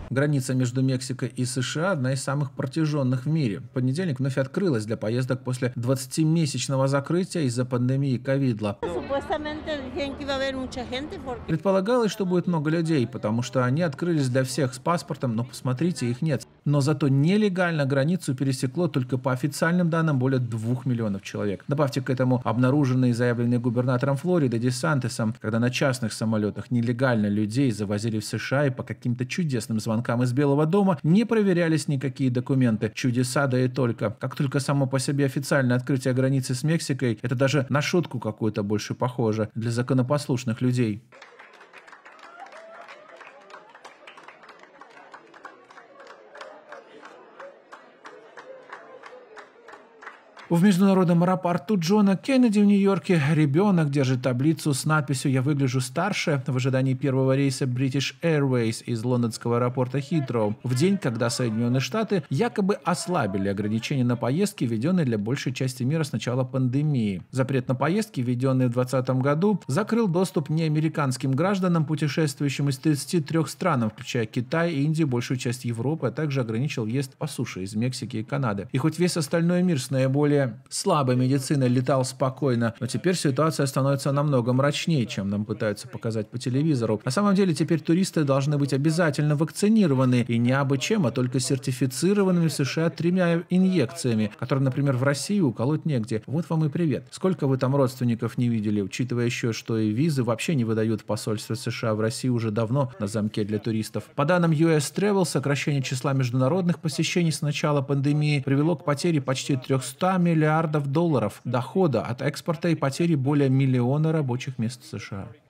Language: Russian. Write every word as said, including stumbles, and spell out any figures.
Граница между Мексикой и США – одна из самых протяженных в мире. В понедельник вновь открылась для поездок после двадцатимесячного закрытия из-за пандемии ковида. Supuestamente decían que iba a haber mucha gente porque Предполагалось, что будет много людей, потому что они открылись для всех с паспортом, но посмотрите, их нет. Но зато нелегально границу пересекло только по официальным данным более двух миллионов человек. Добавьте к этому обнаруженные и заявленные губернатором Флориды Десантисом, когда на частных самолетах нелегально людей завозили в США и по каким-то чудесным звонкам из Белого дома не проверялись никакие документы. Чудеса да и только. Как только само по себе официальное открытие границы с Мексикой, это даже на шутку какую-то больше похоже для законопослушных людей. В международном аэропорту Джона Кеннеди в Нью-Йорке ребенок держит таблицу с надписью «Я выгляжу старше» в ожидании первого рейса British Airways из лондонского аэропорта Хитроу в день, когда Соединенные Штаты якобы ослабили ограничения на поездки, введенные для большей части мира с начала пандемии. Запрет на поездки, введенный в две тысячи двадцатом году, закрыл доступ неамериканским гражданам, путешествующим из тридцати трёх стран, включая Китай, Индию, большую часть Европы, а также ограничил въезд по суше из Мексики и Канады. И хоть весь остальной мир с наиболее слабой медициной летал спокойно, но теперь ситуация становится намного мрачнее, чем нам пытаются показать по телевизору. На самом деле теперь туристы должны быть обязательно вакцинированы, и не абы чем, а только сертифицированными в США тремя инъекциями, которые, например, в России уколоть негде. Вот вам и привет. Сколько вы там родственников не видели, учитывая еще, что и визы вообще не выдают в посольстве США в России уже давно на замке для туристов. По данным ю эс Travel, сокращение числа международных посещений с начала пандемии привело к потере почти трёхсот миллиардов долларов дохода от экспорта и потери более миллиона рабочих мест в США.